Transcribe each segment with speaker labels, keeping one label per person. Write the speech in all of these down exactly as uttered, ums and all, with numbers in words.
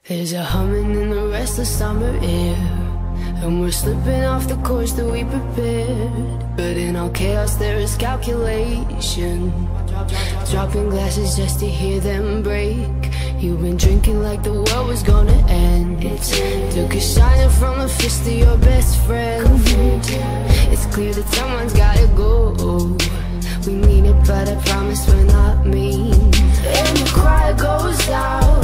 Speaker 1: There's a humming in the restless summer air, and we're slipping off the course that we prepared. But in all chaos there is calculation, dropping glasses just to hear them break. You've been drinking like the world was gonna end. Took a shining from a fist to your best friend. It's clear that someone's gotta go. We mean it, but I promise we're not mean. And the cry goes out.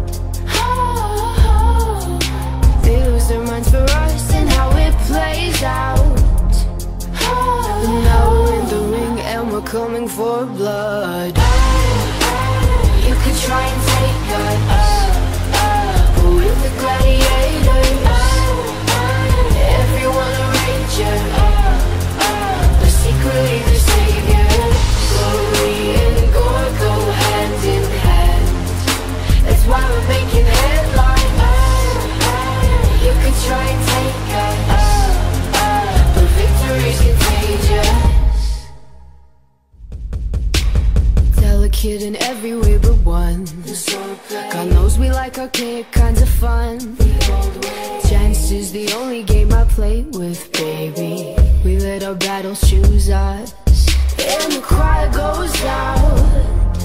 Speaker 1: They lose their minds for us and how it plays out. And now we're in the ring and we're coming for blood. You could try and take us, but with the gladiators, everyone a ranger, but secretly the savior. Glory and gore go hand in hand. That's why we're making headlines. You could try and take us, but victory's contagious. Delicate in every way but one. God knows we like archaic kinds of fun. Chance is the only game I play with, baby. We let our battles choose us, and the cry goes out.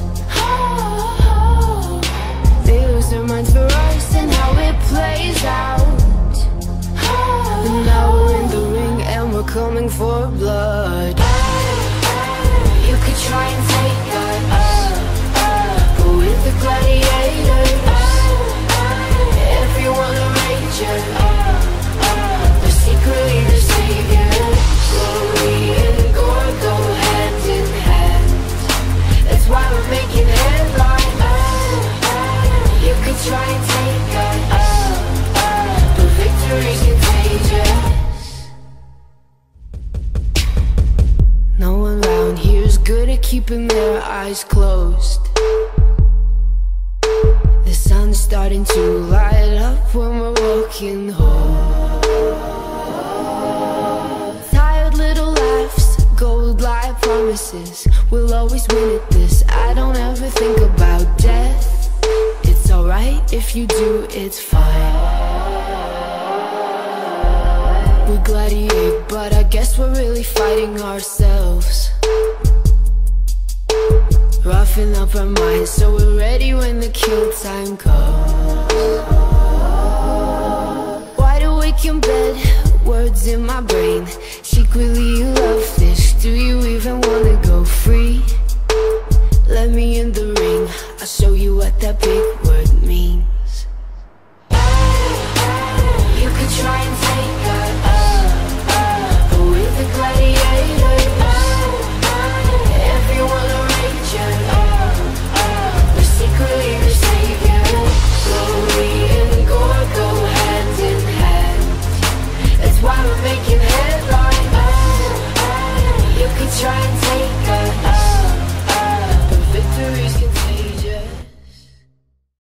Speaker 1: They lose their minds for us and how it plays out. And now we're in the ring and we're coming for blood. You could try and take us, but with the gladiators, everyone a ranger, but secretly the savior. Glory and gore go hand in hand. That's why we're making headlines. You could try and take us, but victory's contagious. No one around here's good at keeping their eyes closed. The sun's starting to light up when we're walking home. Tired little laughs, gold light promises. We'll always win at this. I don't ever think about death. It's alright if you do, it's fine. We gladiate, but I guess we're really fighting ourselves. Roughing up our minds so we're ready when the kill time comes. Wide awake in bed, words in my brain. Secretly you love this, do you even wanna go free? Let me in the ring, I'll show you what that big